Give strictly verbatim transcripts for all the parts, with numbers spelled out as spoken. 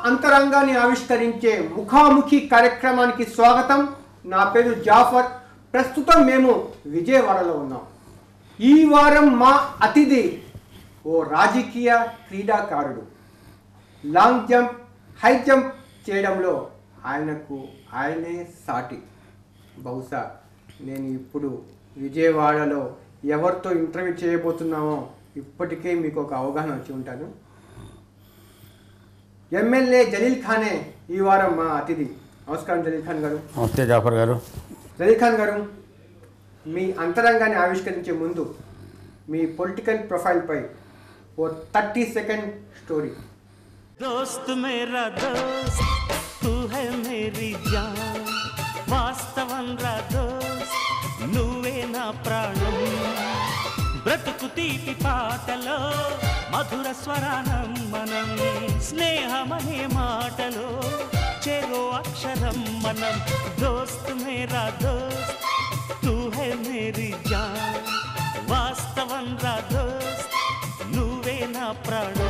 అంతరంగాన్ని ఆవిష్కరించే ముఖాముఖి కార్యక్రమానికి స్వాగతం. నా పేరు జాఫర్. ప్రస్తుతం మేము విజయవాడలో ఉన్నాం. ఈ వారం మా అతిథి ఓ రాజకీయ క్రీడాకారుడు. లాంగ్ జంప్, హై జంప్ చేయడంలో ఆయనకు ఆయనే సాటి. బహుశా నేను ఇప్పుడు విజయవాడలో ఎవరితో ఇంటర్వ్యూ చేయబోతున్నామో ఇప్పటికే మీకు ఒక అవగాహన వచ్చి ఉంటాను. ఎమ్మెల్యే జలీల్ ఖానే ఈ వారం మా అతిథి. నమస్కారం జలీల్ ఖాన్ గారు. నమస్తే జాఫర్ గారు. జలీల్ ఖాన్ గారు, మీ అంతరంగాన్ని ఆవిష్కరించే ముందు మీ పొలిటికల్ ప్రొఫైల్పై ఓ థర్టీ సెకండ్ స్టోరీ. दोस्त मेरा दोस्त तू है मेरी जान వాస్తవం రా దోస్త్ నువ్వే నా ప్రాణం బ్రతుకు తీపి పాటలో మధుర స్వరానం మనం స్నేహమనే మాటలో చెరో అక్షరం మనం దోస్త్ మేరా దోస్త్ తూ హై మేరీ జాన్ వాస్తవం రా దోస్త్ నువ్వే నా ప్రాణం.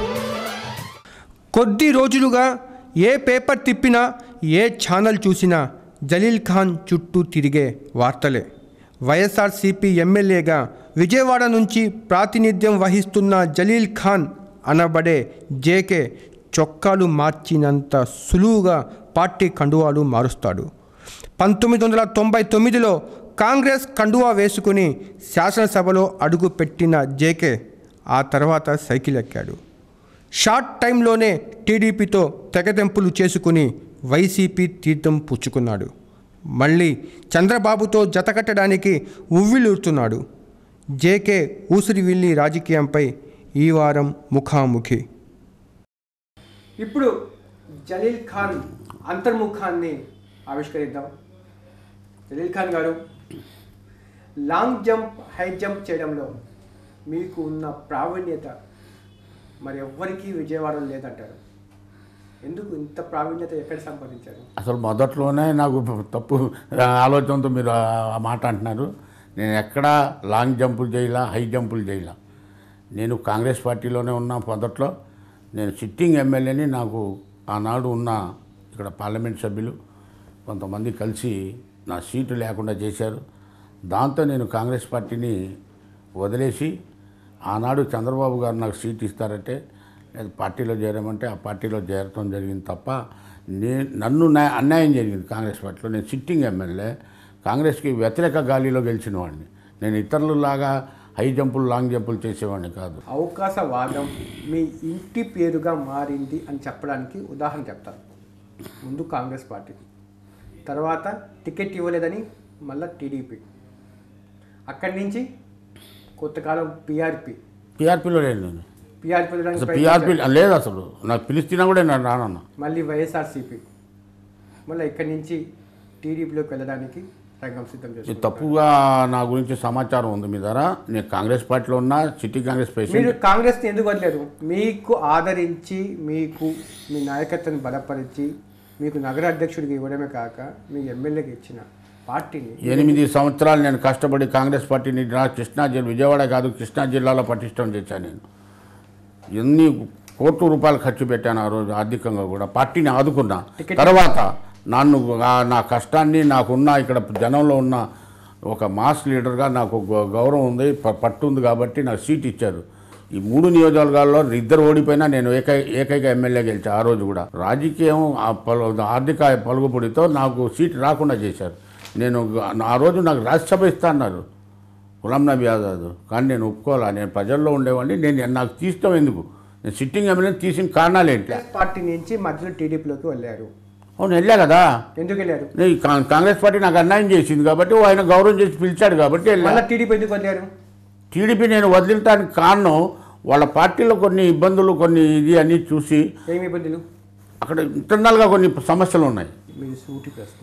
కొద్ది రోజులుగా ఏ పేపర్ తిప్పినా, ఏ ఛానల్ చూసినా జలీల్ ఖాన్ చుట్టూ తిరిగే వార్తలే. వైఎస్ఆర్సీపీ ఎమ్మెల్యేగా విజయవాడ నుంచి ప్రాతినిధ్యం వహిస్తున్న జలీల్ ఖాన్ అనబడే జేకే చొక్కాలు మార్చినంత సులువుగా పార్టీ కండువాలు మారుస్తాడు. పంతొమ్మిది వందల తొంభై తొమ్మిదిలో కాంగ్రెస్ కండువా వేసుకుని శాసనసభలో అడుగు పెట్టిన జేకే ఆ తర్వాత సైకిల్ ఎక్కాడు. షార్ట్ టైంలోనే టీడీపీతో తెగదెంపులు చేసుకుని వైసీపీ తీర్థం పుచ్చుకున్నాడు. మళ్ళీ చంద్రబాబుతో జతకట్టడానికి ఉవ్విలూరుతున్నాడు. జేకే ఊసిరివిల్లి రాజకీయంపై ఈ వారం ముఖాముఖి. ఇప్పుడు జలీల్ ఖాన్ అంతర్ముఖాన్ని ఆవిష్కరిద్దాం. జలీల్ ఖాన్ గారు, లాంగ్ జంప్, హై జంప్ చేయడంలో మీకు ఉన్న ప్రావీణ్యత మరి ఎవ్వరికీ విజయవాడలో లేదంటారు. ఎందుకు ఇంత ప్రావీణ్యత ఎక్కడ సంపాదించారు? అసలు మొదట్లోనే నాకు తప్పు ఆలోచనతో మీరు ఆ మాట అంటున్నారు. నేను ఎక్కడా లాంగ్ జంపులు చేయలా, హై జంపులు చేయలా. నేను కాంగ్రెస్ పార్టీలోనే ఉన్నా. మొదట్లో నేను సిట్టింగ్ ఎమ్మెల్యేని. నాకు ఆనాడు ఉన్న ఇక్కడ పార్లమెంట్ సభ్యులు కొంతమంది కలిసి నా సీటు లేకుండా చేశారు. దాంతో నేను కాంగ్రెస్ పార్టీని వదిలేసి ఆనాడు చంద్రబాబు గారు నాకు సీట్ ఇస్తారంటే నేను పార్టీలో చేరమంటే ఆ పార్టీలో చేరటం జరిగింది తప్ప నే నన్ను అన్యాయం జరిగింది కాంగ్రెస్ పార్టీలో. నేను సిట్టింగ్ ఎమ్మెల్యే, కాంగ్రెస్కి వ్యతిరేక గాలిలో గెలిచిన వాడిని. నేను ఇతరులలాగా హై జంపులు, లాంగ్ జంపులు చేసేవాడిని కాదు. అవకాశవాదం మీ ఇంటి పేరుగా మారింది అని చెప్పడానికి ఉదాహరణ చెప్తారు. ముందు కాంగ్రెస్ పార్టీ, తర్వాత టికెట్ ఇవ్వలేదని మళ్ళీ టీడీపీ, అక్కడి నుంచి కొంతకాలం పీఆర్పీ. పీఆర్పీలో లేదు నేను. పీఆర్పీ పీఆర్పీ లేదు, అసలు నాకు పిలిచినా కూడా నేను రానన్నా. మళ్ళీ వైఎస్ఆర్సీపీ, మళ్ళీ ఇక్కడి నుంచి టీడీపీలోకి వెళ్ళడానికి రంగం సిద్ధం చేస్తారు. తప్పుగా నా గురించి సమాచారం ఉంది మీ ద్వారా. నేను కాంగ్రెస్ పార్టీలో ఉన్నా, సిటీ కాంగ్రెస్ మీరు ప్రెసిడెంట్. కాంగ్రెస్ని ఎందుకు వదిలేరు? మీకు ఆదరించి, మీకు మీ నాయకత్వాన్ని బలపరిచి, మీకు నగర అధ్యక్షుడికి ఇవ్వడమే కాక మీ ఎమ్మెల్యేకి ఇచ్చిన పార్టీని ఎనిమిది సంవత్సరాలు నేను కష్టపడి కాంగ్రెస్ పార్టీని కృష్ణా జిల్లా, విజయవాడ కాదు కృష్ణా జిల్లాలో పటిష్టం చేశాను. నేను ఎన్ని కోట్ల రూపాయలు ఖర్చు పెట్టాను ఆ రోజు, ఆర్థికంగా కూడా పార్టీని ఆదుకున్నా. తర్వాత నన్ను నా కష్టాన్ని, నాకున్న ఇక్కడ జనంలో ఉన్న ఒక మాస్ లీడర్గా నాకు గౌరవం ఉంది, పట్టు ఉంది కాబట్టి నాకు సీట్ ఇచ్చారు. ఈ మూడు నియోజకవర్గాల్లో ఇద్దరు ఓడిపోయినా నేను ఏకై ఏకైక ఎమ్మెల్యే గెలిచా. ఆ రోజు కూడా రాజకీయం ఆర్థిక పలుకుబడితో నాకు సీట్ రాకుండా చేశారు. నేను ఆ రోజు నాకు రాజ్యసభ ఇస్తా అన్నారు గులాం నబీ ఆజాద్, కానీ నేను ఒప్పుకోవాలా. నేను ప్రజల్లో ఉండేవాడిని. నేను నాకు తీస్తాం ఎందుకు? నేను సిట్టింగ్ ఎమ్మెల్యేని తీసిన కారణాలు ఏంటి? పార్టీ నుంచి మధ్యలో టీడీపీలోకి వెళ్ళారు. అవును, వెళ్ళా కదా. ఎందుకు వెళ్ళారు? కాంగ్రెస్ పార్టీ నాకు అన్యాయం చేసింది కాబట్టి, ఆయన గౌరవం చేసి పిలిచాడు కాబట్టి వెళ్ళా. టీడీపీ ఎందుకు వెళ్ళారు? టీడీపీ నేను వదిలించడానికి కారణం వాళ్ళ పార్టీలో కొన్ని ఇబ్బందులు, కొన్ని ఇది అన్నీ చూసి. ఏమి ఇబ్బందులు? అక్కడ ఇంటర్నల్గా కొన్ని సమస్యలు ఉన్నాయి. మీరు సూటి ప్రశ్న.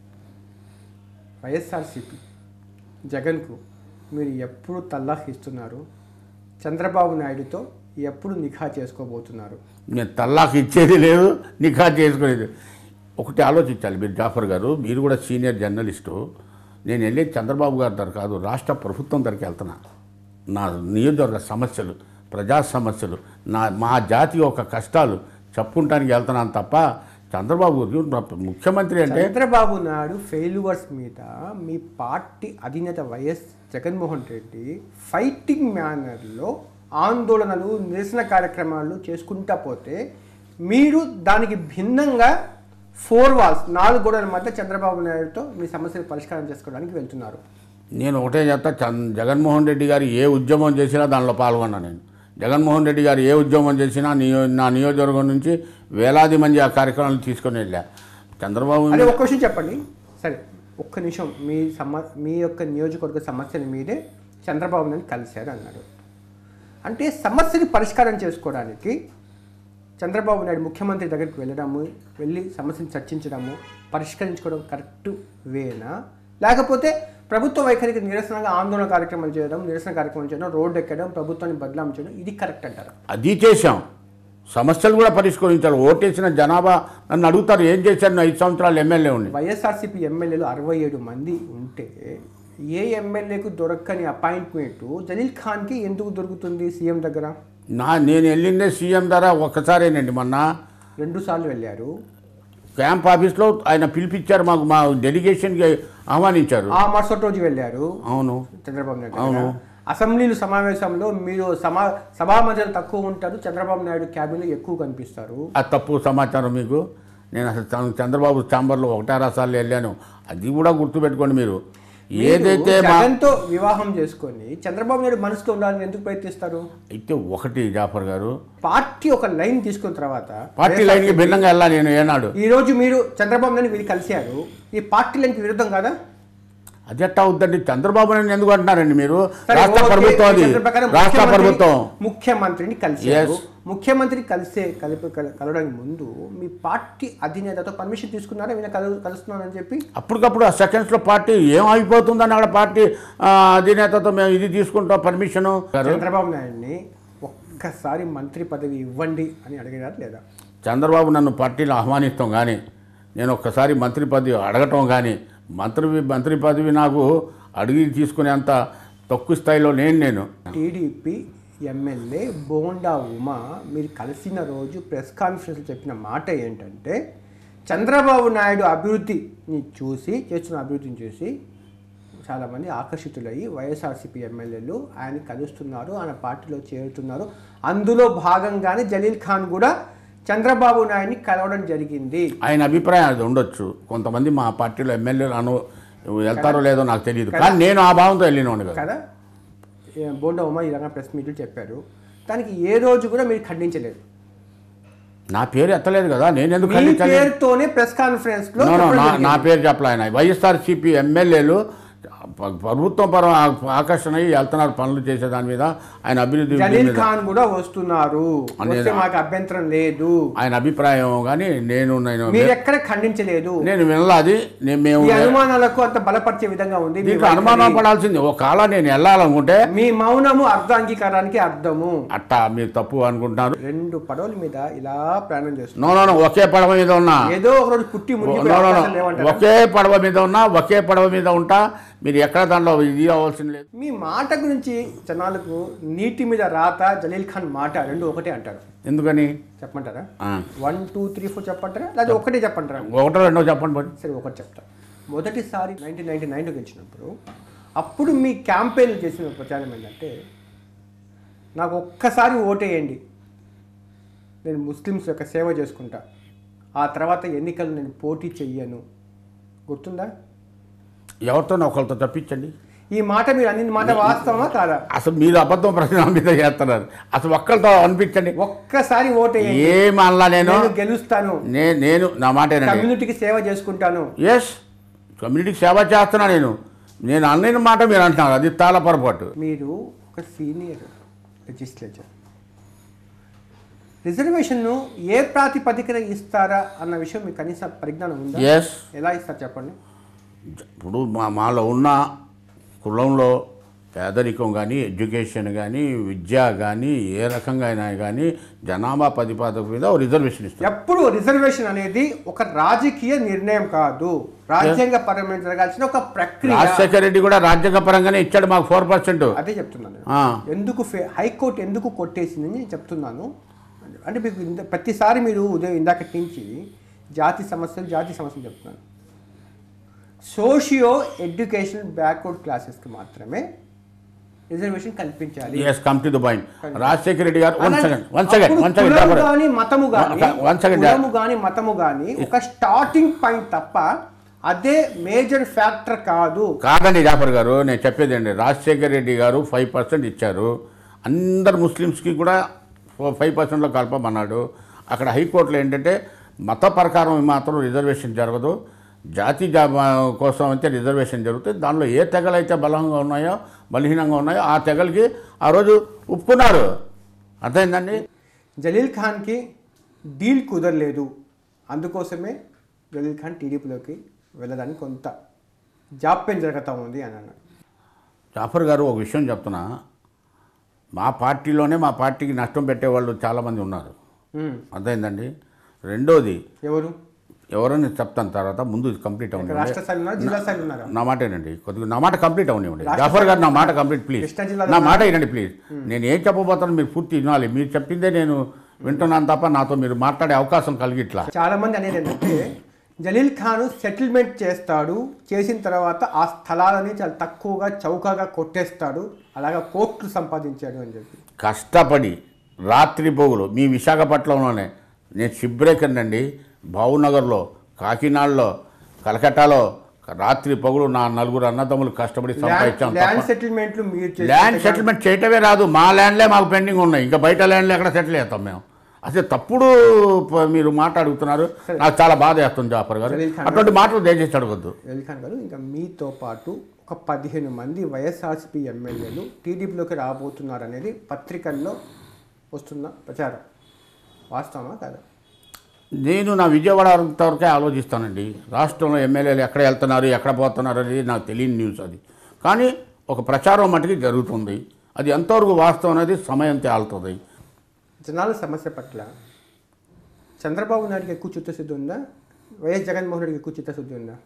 వైఎస్ఆర్సీపీ జగన్కు మీరు ఎప్పుడు తల్లాఖ్ ఇస్తున్నారు? చంద్రబాబు నాయుడుతో ఎప్పుడు నిఖా చేసుకోబోతున్నారు? నేను తల్లాఖ్ ఇచ్చేది లేదు, నిఖా చేసుకునేది. ఒకటి ఆలోచించాలి మీరు జాఫర్ గారు, మీరు కూడా సీనియర్ జర్నలిస్టు. నేను వెళ్ళేది చంద్రబాబు గారి దగ్గర కాదు, రాష్ట్ర ప్రభుత్వం దగ్గరికి వెళ్తున్నా. నా నియోజకవర్గ సమస్యలు, ప్రజా సమస్యలు, నా మా జాతి యొక్క కష్టాలు చెప్పుకుంటానికి వెళ్తున్నాను తప్ప చంద్రబాబు ముఖ్యమంత్రి అంటే చంద్రబాబు నాయుడు ఫెయిల్యూర్స్ మీద మీ పార్టీ అధినేత వైఎస్ జగన్మోహన్ రెడ్డి ఫైటింగ్ మేనర్లో ఆందోళనలు నిరసన కార్యక్రమాలు చేసుకుంటా పోతే మీరు దానికి భిన్నంగా ఫోర్ వాల్స్ నాలుగు గోడల మధ్య చంద్రబాబు నాయుడుతో మీ సమస్యలు పరిష్కారం చేసుకోవడానికి వెళ్తున్నారు. నేను ఒకటే చెప్తా, చంద్ జగన్మోహన్ రెడ్డి గారు ఏ ఉద్యమం చేసినా దానిలో పాల్గొన్నా. నేను జగన్మోహన్ రెడ్డి గారు ఏ ఉద్యమం చేసినా నియో నా నియోజకవర్గం నుంచి వేలాది మంది ఆ కార్యక్రమాలు తీసుకొని వెళ్ళా. చంద్రబాబు అదే ఒక్క విషయం చెప్పండి సరే, ఒక్క నిమిషం. మీ సమ మీ యొక్క నియోజకవర్గ సమస్యల మీదే చంద్రబాబు నాయుడు కలిశారు అన్నారు అంటే సమస్యని పరిష్కారం చేసుకోవడానికి చంద్రబాబు నాయుడు ముఖ్యమంత్రి దగ్గరికి వెళ్ళడము, వెళ్ళి సమస్యను చర్చించడము, పరిష్కరించుకోవడం కరెక్ట్ వేనా, లేకపోతే ప్రభుత్వ వైఖరికి నిరసనగా ఆందోళన కార్యక్రమాలు చేయడం, నిరసన కార్యక్రమాలు చేయడం, రోడ్డు ఎక్కడం, ప్రభుత్వాన్ని బదలాం చేయడం, ఇది కరెక్ట్ అంటారు? అది చేశాం. సమస్యలు కూడా పరిష్కరించాలి. ఓటేసిన జనాభా నన్ను అడుగుతారు ఏం చేశారు ఐదు సంవత్సరాలు ఎమ్మెల్యే ఉండి. వైఎస్ఆర్సీపీ ఎమ్మెల్యేలు అరవై ఏడు మంది ఉంటే ఏ ఎమ్మెల్యేకు దొరకని అపాయింట్మెంట్ జలీల్ ఖాన్కి ఎందుకు దొరుకుతుంది సీఎం దగ్గర? నా నేను వెళ్ళిందే సీఎం ద్వారా ఒక్కసారేనండి. మొన్న రెండు సార్లు వెళ్ళారు. క్యాంప్ ఆఫీస్లో ఆయన పిలిపించారు, మాకు మా డెలిగేషన్కి ఆహ్వానించారు. ఆ మరుసటి రోజు వెళ్ళారు. అవును చంద్రబాబు నాయుడు. అవును. అసెంబ్లీలు సమావేశంలో మీరు సమా సభా మధ్యలో తక్కువ ఉంటారు, చంద్రబాబు నాయుడు క్యాబిన్లో ఎక్కువ కనిపిస్తారు. ఆ తప్పు సమాచారం మీకు. నేను అసలు చంద్రబాబు ఛాంబర్లో ఒకటారా సార్లు వెళ్ళాను, అది కూడా గుర్తుపెట్టుకోండి మీరు. ఏదైతే జగన్తో వివాహం చేసుకొని చంద్రబాబు నాయుడు మనసులో ఉండాలని ఎందుకు ప్రయత్నిస్తారు? అయితే ఒకటి జాఫర్ గారు, పార్టీ ఒక లైన్ తీసుకున్న తర్వాత పార్టీ లైన్కి భిన్నంగా వెళ్ళాలి. నేను ఏనాడు ఈ రోజు మీరు చంద్రబాబు నాయుడు వీళ్ళు కలిశారు, ఈ పార్టీ లైన్కి విరుద్ధం కాదా? అది ఎట్టా అవుద్దండి? చంద్రబాబు నాయుడు ఎందుకు అంటున్నారండి మీరు? రాష్ట్ర ప్రభుత్వం, అది రాష్ట్ర ప్రభుత్వం ముఖ్యమంత్రిని కలిసారు. ముఖ్యమంత్రి కలిసే కలిపి కలవడానికి ముందు మీ పార్టీ అధినేతతో పర్మిషన్ తీసుకున్నారా ఈయన కలు కలుస్తున్నానని చెప్పి? అప్పటికప్పుడు ఆ సెకండ్స్లో పార్టీ ఏం అయిపోతుందని అక్కడ పార్టీ అధినేతతో మేము ఇది తీసుకుంటాం పర్మిషను. చంద్రబాబు నాయుడిని ఒక్కసారి మంత్రి పదవి ఇవ్వండి అని అడిగినారు లేదా? చంద్రబాబు నన్ను పార్టీలో ఆహ్వానిస్తాం కానీ నేను ఒక్కసారి మంత్రి పదవి అడగటం కానీ, మంత్రి మంత్రి పదవి నాకు అడిగి తీసుకునేంత తక్కువ స్థాయిలో నేను నేను టీడీపీ ఎమ్మెల్యే బోండా ఉమా మీరు కలిసిన రోజు ప్రెస్ కాన్ఫరెన్స్లో చెప్పిన మాట ఏంటంటే, చంద్రబాబు నాయుడు అభివృద్ధిని చూసి చేస్తున్న అభివృద్ధిని చూసి చాలామంది ఆకర్షితులయ్యి వైఎస్ఆర్సీపీ ఎమ్మెల్యేలు ఆయన కలుస్తున్నారు, ఆయన పార్టీలో చేరుతున్నారు. అందులో భాగంగానే జలీల్ ఖాన్ కూడా చంద్రబాబు నాయుడిని కలవడం జరిగింది. ఆయన అభిప్రాయం అది ఉండొచ్చు. కొంతమంది మా పార్టీలో ఎమ్మెల్యేలు అను వెళ్తారో లేదో నాకు తెలియదు, కానీ నేను ఆ భావంతో వెళ్ళిన కదా. బోండా ఉమా ఈ రకంగా ప్రెస్ మీట్లు చెప్పారు, దానికి ఏ రోజు కూడా మీరు ఖండించలేదు. నా పేరు ఎత్తలేదు కదా, నేను ఎందుకు మీ పేరుతోనే ప్రెస్ కాన్ఫరెన్స్ లో నా పేరు చెప్పలే. ఆయన వైఎస్ఆర్సీపీ ఎమ్మెల్యేలు ప్రభుత్వం పరం ఆకర్షణ అయ్యి వెళ్తున్నారు పనులు చేసే దాని మీద. ఆయన అభివృద్ధి జలీల్ ఖాన్ కూడా వస్తున్నారు, మాకు అభ్యంతరం లేదు ఆయన అభిప్రాయం. కానీ నేను నేను మీరు ఎక్కడ ఖండించలేదు, నేను వినలాది. మేము అనుమానాలకు అంత బలపరిచే విధంగా ఉంది. మీకు అనుమానం పడాల్సింది. ఒకవేళ నేను వెళ్ళాలనుకుంటే మీ మౌనము అర్ధాంగీకారానికి అర్థము. అట్టా మీరు తప్పు అనుకుంటున్నారు. రెండు పడవల మీద ఇలా ప్రయాణం చేస్తున్నారు. నో నో ఒకే పడవ మీద ఉన్నా, ఏదో ఒక రోజు పుట్టి ఒకే పడవ మీద ఉన్నా, ఒకే పడవ మీద ఉంటా. మీరు ఎక్కడ దాంట్లో ఇది అవ్వాల్సింది లేదు. మీ మాట గురించి జనాలకు నీటి మీద రాత, జలీల్ ఖాన్ మాట రెండు ఒకటే అంటారు. ఎందుకని చెప్పమంటారా? వన్ టూ త్రీ ఫోర్ చెప్పంటారా లేదా ఒకటే చెప్పంటారా? ఒకటో రెండో చెప్పండి పోనీ. సరే ఒకటి చెప్తా. మొదటిసారి నైన్టీన్ నైన్టీ నైన్లో గెలిచినప్పుడు అప్పుడు మీ క్యాంపెయిన్ చేసిన ప్రచారం ఏంటంటే, నాకు ఒక్కసారి ఓటేయండి, నేను ముస్లిమ్స్ యొక్క సేవ చేసుకుంటా, ఆ తర్వాత ఎన్నికలు నేను పోటీ చెయ్యను. గుర్తుందా? ఎవరితో ఒకరితో తప్పించండి. ఈ మాట మీరు అన్ని మాట వాస్తవమా కాదా? అసలు మీరు అబద్ధం ప్రశ్న మీద చేస్తున్నారు. అసలు ఒక్కరితో అనిపించండి, ఒక్కసారి ఓటేయండి, ఏమల్లా నేను గెలుస్తాను, నేను నా మాట కమ్యూనిటీకి సేవ చేసుకుంటాను. ఎస్, కమ్యూనిటీకి సేవ చేస్తున్నా నేను. నేను అన్న మాట మీరు అంటున్నారు, అది చాలా పొరపాటు. మీరు ఒక సీనియర్ లెజిస్లేచర్, రిజర్వేషన్ను ఏ ప్రాతిపదికన ఇస్తారా అన్న విషయం మీకు కనీస పరిజ్ఞానం ఉందా? ఎస్. ఎలా ఇస్తారు చెప్పండి. ఇప్పుడు మా మాలో ఉన్న కులంలో పేదరికం కానీ, ఎడ్యుకేషన్ కానీ, విద్య కానీ, ఏ రకంగా అయినా కానీ జనాభా ప్రతిపాదక మీద రిజర్వేషన్ ఇస్తారు. ఎప్పుడు రిజర్వేషన్ అనేది ఒక రాజకీయ నిర్ణయం కాదు, రాజ్యాంగ పరమైన జరగాల్సిన ఒక ప్రక్రియ. రాజశేఖర రెడ్డి కూడా రాజ్యాంగ పరంగానే ఇచ్చాడు మాకు ఫోర్ పర్సెంట్. అదే చెప్తున్నాను. ఎందుకు హైకోర్టు ఎందుకు కొట్టేసిందని నేను చెప్తున్నాను. అంటే మీకు ఇంత ప్రతిసారి మీరు ఉదయం ఇందాకటి నుంచి జాతి సమస్యలు జాతి సమస్యలు చెప్తున్నాను. సోషియో ఎడ్యుకేషన్ బ్యాక్వర్డ్ క్లాసెస్కి మాత్రమే రిజర్వేషన్ కల్పించాలి. yes come to the point Rajasekhara Reddy గారు one second one second one second కులము గాని మతము గాని వన్ సెకండ్ కులము గాని మతము గాని ఒక స్టార్టింగ్ పాయింట్ తప్ప అదే మేజర్ ఫ్యాక్టర్ కాదు. కాదండి జాఫర్ గారు, నేను చెప్పేది అండి, రాజశేఖర రెడ్డి గారు ఫైవ్ పర్సెంట్ ఇచ్చారు, అందరు ముస్లిమ్స్కి కూడా ఫైవ్ పర్సెంట్లో కలపమన్నాడు. అక్కడ హైకోర్టులో ఏంటంటే మత ప్రకారం మాత్రం రిజర్వేషన్ జరగదు, జాతి జా కోసం అయితే రిజర్వేషన్ జరుగుతుంది. దానిలో ఏ తెగలు అయితే బలంగా ఉన్నాయో బలహీనంగా ఉన్నాయో ఆ తెగలకి ఆ రోజు ఒప్పుకున్నారు. అర్థమైందండి. జలీల్ ఖాన్కి డీల్ కుదరలేదు, అందుకోసమే జలీల్ ఖాన్ టీడీపీలోకి వెళ్ళడానికి కొంత జాప్యం జరుగుతూ ఉంది అని అన్నాడు. జాఫర్ గారు ఒక విషయం చెప్తున్నా, మా పార్టీలోనే మా పార్టీకి నష్టం పెట్టేవాళ్ళు చాలామంది ఉన్నారు. ఉమ్. అర్థమైందండి. రెండోది ఎవరు ఎవరని చెప్తాను తర్వాత, ముందు కంప్లీట్ రాష్ట్ర అవ్వండి. స్థాయి ఉన్నారు, జిల్లా స్థాయి ఉన్నారు. నా మాట ఏనండి, కొద్దిగా నా మాట కంప్లీట్ అవనివ్వండి. జాఫర్ గారు నా మాట కంప్లీట్ ప్లీజ్, కృష్ణా జిల్లాలో నా మాట వినండి ప్లీజ్. నేను ఏం చెప్పబోతాను మీరు పూర్తి వినాలి. మీరు చెప్పిందే నేను వింటున్నాను తప్ప నాతో మీరు మాట్లాడే అవకాశం కలిగిట్లా. చాలా మంది అనేది ఏంటంటే జలీల్ ఖాన్ సెటిల్మెంట్ చేస్తాడు, చేసిన తర్వాత ఆ స్థలాలని చాలా తక్కువగా చౌకగా కొట్టేస్తాడు, అలాగా కోట్లు సంపాదించాడు అని చెప్పి. కష్టపడి రాత్రి పోగులు మీ విశాఖపట్నంలోనే నేను షిప్ బ్రేకర్ అండి, భావునగర్లో, కాకినాడలో, కలకట్టాలో రాత్రి పగులు నా నలుగురు అన్నదమ్ములు కష్టపడి సంపాదించాం. ల్యాండ్ సెటిల్మెంట్లు మీరు చేస్తే ల్యాండ్ సెటిల్మెంట్ చేయటమే రాదు, మా ల్యాండ్లే మాకు పెండింగ్ ఉన్నాయి, ఇంకా బయట ల్యాండ్లో ఎక్కడ సెటిల్ చేస్తాం మేము. అసలు తప్పుడు ప- మీరు మాట అడుగుతున్నారు, నాకు చాలా బాధ వేస్తుంది జాఫర్ గారు. అటువంటి మాటలు దయచేసి అడగద్దు. జలీల్ ఖాన్ గారు, ఇంకా మీతో పాటు ఒక పదిహేను మంది వైఎస్ఆర్సీపీ ఎమ్మెల్యేలు టీడీపీలోకి రాబోతున్నారు అనేది పత్రికల్లో వస్తున్న ప్రచారం వాస్తవమా కాదా? నేను నా విజయవాడ వరకే ఆలోచిస్తానండి. రాష్ట్రంలో ఎమ్మెల్యేలు ఎక్కడ వెళ్తున్నారు ఎక్కడ పోతున్నారు అనేది నాకు తెలియని న్యూస్ అది. కానీ ఒక ప్రచారం మటుకు జరుగుతుంది, అది ఎంతవరకు వాస్తవం అనేది సమయం తేలుతుంది. జనాల సమస్య పట్ల చంద్రబాబు నాయుడుకి ఎక్కువ చిత్తశుద్ధి ఉందా, వైఎస్ జగన్మోహన్ రెడ్డికి ఎక్కువ చిత్తశుద్ధి ఉందా?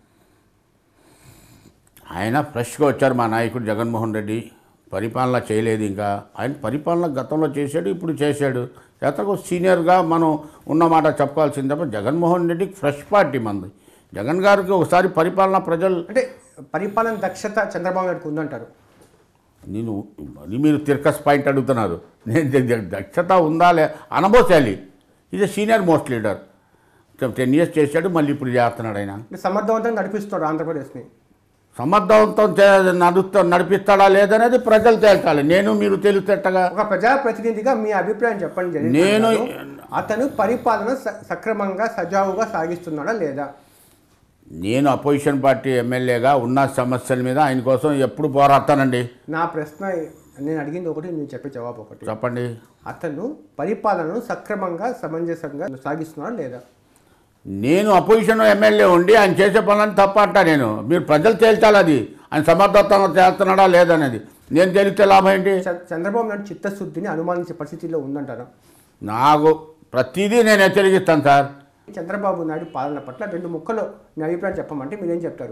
ఆయన ఫ్రెష్గా వచ్చారు మా నాయకుడు జగన్మోహన్ రెడ్డి, పరిపాలన చేయలేదు ఇంకా. ఆయన పరిపాలన గతంలో చేశాడు, ఇప్పుడు చేశాడు. చేతకు సీనియర్గా మనం ఉన్నమాట చెప్పుకోవాల్సింది తప్ప జగన్మోహన్ రెడ్డికి ఫ్రెష్ పార్టీ మంది. జగన్ గారికి ఒకసారి పరిపాలన ప్రజలు అంటే పరిపాలన దక్షత చంద్రబాబు నాయుడుకి ఉందంటారు. నేను అది మీరు తిరకస్ పాయింట్ అడుగుతున్నారు. నేను ద- ద- దక్షత ఉందా లే అనబోసాలి. ఇది senior most leader, ten years చేశాడు, మళ్ళీ ఇప్పుడు చేస్తున్నాడు. ఆయన అంటే సమర్థవంతంగా నడిపిస్తాడు ఆంధ్రప్రదేశ్ని. సమర్థవంతం చే- నడుస్తా నడిపిస్తాడా లేదనేది ప్రజలు తేల్చాలి. నేను మీరు తెలిసేటగా ఒక ప్రజాప్రతినిధిగా మీ అభిప్రాయం చెప్పండి. జలీల్ ఖాన్ నేను- గారు, అతను పరిపాలన స- సక్రమంగా సజావుగా సాగిస్తున్నాడా లేదా? నేను అపోజిషన్ పార్టీ ఎమ్మెల్యేగా ఉన్న సమస్యల మీద ఆయన కోసం ఎప్పుడు పోరాడతానండి. నా ప్రశ్న నేను అడిగింది ఒకటి, నేను చెప్పే జవాబు ఒకటి. చెప్పండి. అతను పరిపాలనను సక్రమంగా సమంజసంగా సాగిస్తున్నాడా లేదా? నేను అపోజిషన్ ఎమ్మెల్యే ఉండి ఆయన చేసే పనులని తప్ప అంటా నేను. మీరు ప్రజలు తేల్చాలి అది ఆయన సమర్థవంతంగా చేస్తున్నాడా లేదనేది. నేను తేలితే లాభం ఏంటి? చ- చంద్రబాబు నాయుడు చిత్తశుద్ధిని అనుమానించే పరిస్థితిలో ఉందంటారా? నాకు ప్రతిదీ నేను హెచ్చరిస్తాను సార్. చంద్రబాబు నాయుడు పాలన పట్ల రెండు ముక్కలు మీ అభిప్రాయం చెప్పమంటే మీరేం చెప్తారు?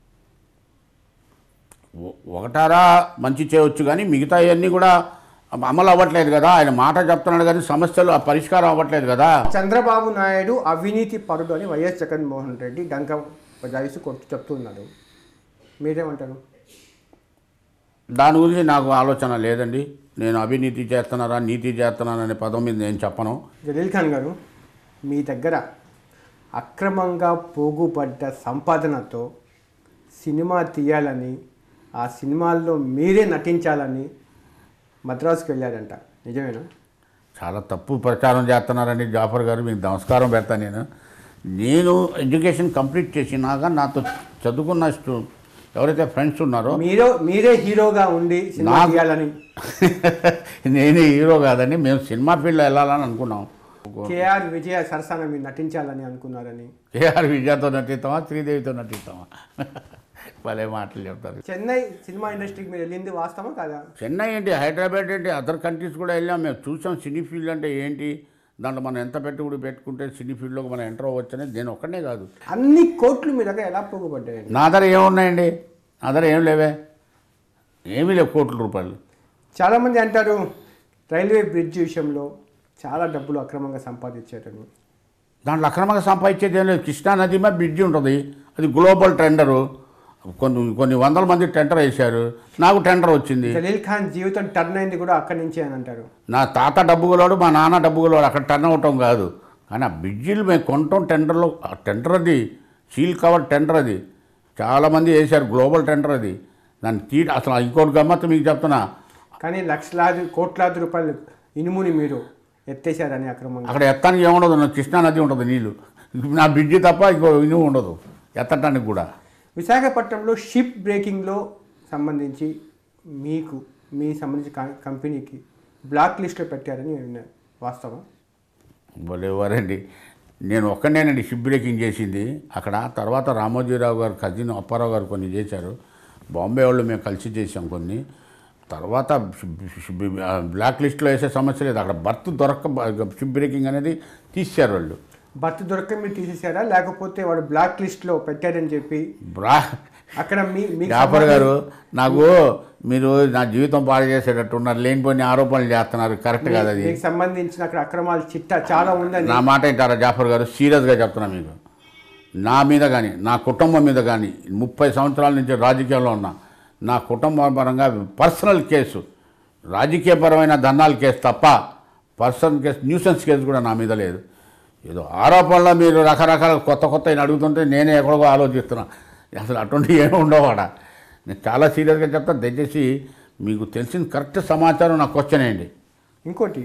ఒ- ఒకటారా మంచి చేయవచ్చు, కానీ మిగతా అవన్నీ కూడా అమలు అవ్వట్లేదు కదా. ఆయన మాట చెప్తున్నాడు కానీ సమస్యలు ఆ పరిష్కారం అవ్వట్లేదు కదా. చంద్రబాబు నాయుడు అవినీతి పరుడు అని వైఎస్ జగన్మోహన్ రెడ్డి డంక బజాయిస్తూ కొట్టు చెప్తున్నారు, మీరేమంటారు? దాని గురించి నాకు ఆలోచన లేదండి. నేను అవినీతి చేస్తున్నారా నీతి చేస్తున్నాను అనే పదం మీద నేను చెప్పను. జలీల్ ఖాన్ గారు, మీ దగ్గర అక్రమంగా పోగుపడ్డ సంపాదనతో సినిమా తీయాలని, ఆ సినిమాల్లో మీరే నటించాలని మద్రాసుకు వెళ్ళారంట, నిజమేనా? చాలా తప్పు ప్రచారం చేస్తున్నారండి జాఫర్ గారు, మీకు నమస్కారం పెడతాను. నేను నేను ఎడ్యుకేషన్ కంప్లీట్ చేసినాక నాతో చదువుకున్న స్టూ ఎవరైతే ఫ్రెండ్స్ ఉన్నారో మీరే మీరే హీరోగా ఉండి సినిమా నాకు- తీయాలని, నేనే హీరో కాదండి, మేము సినిమా ఫీల్డ్లో వెళ్ళాలని అనుకున్నాం. కేఆర్ విజయ సరసన మీరు నటించాలని అనుకున్నారని. కేఆర్ విజయతో నటిస్తామా శ్రీదేవితో నటిస్తామా? భలే మాటలు చెప్తారు. చెన్నై సినిమా ఇండస్ట్రీకి మీరు వెళ్ళింది వాస్తవమా కాదా? చెన్నై ఏంటి, హైదరాబాద్ ఏంటి, అదర్ కంట్రీస్ కూడా వెళ్ళాం. మేము చూసాం సినీ ఫీల్డ్ అంటే ఏంటి, దాంట్లో మనం ఎంత పెట్టుబడి పెట్టుకుంటే సినీ ఫీల్డ్లోకి మనం ఎంటర్ అవ్వచ్చు అనేది. నేను ఒక్కనే కాదు, అన్ని కోట్లు మీ దగ్గర ఎలా పోగుపడ్డాయండి? నా దగ్గర ఏమున్నాయండి, నా దగ్గర ఏం లేవే, ఏమీ లేవు కోట్ల రూపాయలు. చాలామంది అంటారు రైల్వే బ్రిడ్జ్ విషయంలో చాలా డబ్బులు అక్రమంగా సంపాదించారని. దాంట్లో అక్రమంగా సంపాదించేది ఏం లేదు. కృష్ణా నది మీద బ్రిడ్జి ఉంటుంది, అది గ్లోబల్ టెండరు. కొన్ని కొన్ని వందల మంది టెండర్ వేశారు, నాకు టెండర్ వచ్చింది. జలీల్ ఖాన్ జీవితం టర్న్ అయింది కూడా అక్కడి నుంచే అని అంటారు. నా తాత డబ్బు గలవాడు, మా నాన్న డబ్బు గలవాడు, అక్కడ టర్న్ అవటం కాదు. కానీ ఆ బ్రిడ్జిలు మేము కొనటం టెండర్లో, ఆ టెండర్ అది సీల్ కవర్ టెండర్, అది చాలామంది వేశారు, గ్లోబల్ టెండర్ అది. దాన్ని తీ అసలు ఇంకోటి గమ్మత్తు మీకు చెప్తున్నా. కానీ లక్షలాది కోట్లాది రూపాయలు ఇనుముని మీరు ఎత్తేసారని అక్రమంగా. అక్కడ ఎత్తానికి ఏముండదు, నా కృష్ణా నది ఉంటుంది నీళ్ళు, నా బ్రిడ్జి తప్ప ఇంకో ఇనుము ఉండదు ఎత్తటానికి కూడా. విశాఖపట్నంలో షిప్ బ్రేకింగ్లో సంబంధించి మీకు మీ సంబంధించి కంపెనీకి బ్లాక్ లిస్ట్లో పెట్టారని విన్నాను, వాస్తవం? భలేవారండి, నేను ఒక్కడేనండి షిప్ బ్రేకింగ్ చేసింది అక్కడ. తర్వాత రామోజీరావు గారు కజిన్ అప్పారావు గారు కొన్ని చేశారు, బాంబే వాళ్ళు మేము కలిసి చేసాం కొన్ని. తర్వాత బ్లాక్ లిస్ట్లో వేసే సమస్య లేదు, అక్కడ బర్త్ దొరక్క షిప్ బ్రేకింగ్ అనేది తీశారు వాళ్ళు. బర్త్ దొరక్క మీరు తీసేసారా, లేకపోతే వాడు బ్లాక్ లిస్ట్లో పెట్టారని చెప్పి బ్రా అక్కడ మీ జాఫర్ గారు నాకు మీరు నా జీవితం పాడు చేసేటట్టు ఉన్నారు, లేనిపోయిన ఆరోపణలు చేస్తున్నారు, కరెక్ట్ కాదు అది. మీకు సంబంధించిన అక్కడ అక్రమాల చిట్టా చాలా ఉందని. నా మాట ఏంటారా జాఫర్ గారు, సీరియస్గా చెప్తున్నా మీకు. నా మీద కానీ నా కుటుంబం మీద కానీ ముప్పై సంవత్సరాల నుంచి రాజకీయాల్లో ఉన్నా, నా కుటుంబ పరంగా పర్సనల్ కేసు, రాజకీయపరమైన ధర్నాల కేసు తప్ప పర్సనల్ కేసు, న్యూసెన్స్ కేసు కూడా నా మీద లేదు. ఏదో ఆరోపణలో మీరు రకరకాల కొత్త కొత్త అడుగుతుంటే నేనే ఎక్కడో ఆలోచిస్తున్నా, అసలు అటువంటి ఏమి ఉండవాడ. నేను చాలా సీరియస్గా చెప్తాను, దయచేసి మీకు తెలిసిన కరెక్ట్ సమాచారం నాకు క్వశ్చన్ వేయండి. ఇంకోటి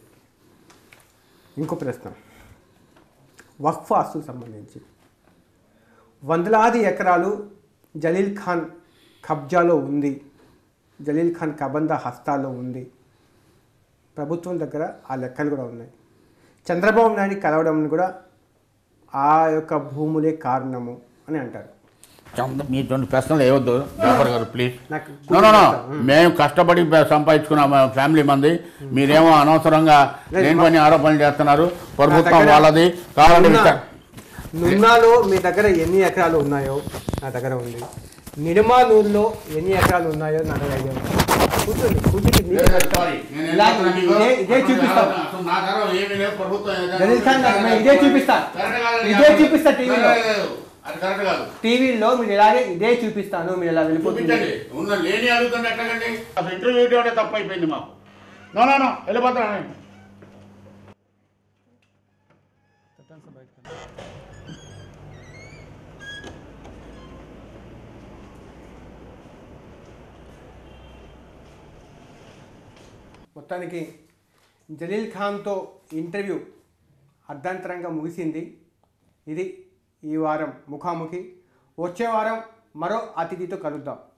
ఇంకో ప్రశ్న, వక్ఫ్ ఆస్తుకు సంబంధించి వందలాది ఎకరాలు జలీల్ ఖాన్ కబ్జాలో ఉంది, జలీల్ ఖాన్ కబంద హస్తాల్లో ఉంది. ప్రభుత్వం దగ్గర ఆ లెక్కలు కూడా ఉన్నాయి. చంద్రబాబు నాయుడు కలవడం కూడా ఆ యొక్క భూములే కారణము అని అంటారు. మీటువంటి ప్రశ్నలు ఏవద్దు జాఫర్ గారు ప్లీజ్. నాకు నో నో మేము కష్టపడి సంపాదించుకున్న ఫ్యామిలీ మంది, మీరేమో అనవసరంగా లేని పని ఆరోపణలు చేస్తున్నారు. ప్రభుత్వం వాళ్ళది కావాలంటే. నున్నాలో మీ దగ్గర ఎన్ని ఎకరాలు ఉన్నాయో నా దగ్గర ఉంది, నిడమానూరులో ఎన్ని ఎకరాలు ఉన్నాయో నా దగ్గర ఐడియా ఉంది. కూర్చోండి కూర్చుంది ఇదే చూపిస్తాను, జలీల్ ఖాన్ ఇదే చూపిస్తా ఇదే చూపిస్తా టీవీలో టీవీలో మీరు ఇలాగే ఇదే చూపిస్తాను, మీరు ఇలా వెళ్ళిపోతుంది. ఇంటర్వ్యూ తప్పు అయిపోయింది మాకు. నో నో నో వెళ్ళిపోతాను. మొత్తానికి జలీల్ ఖాన్తో ఇంటర్వ్యూ అర్ధాంతరంగా ముగిసింది. ఇది ఈ వారం ముఖాముఖి. వచ్చే వారం మరో అతిథితో కలుద్దాం.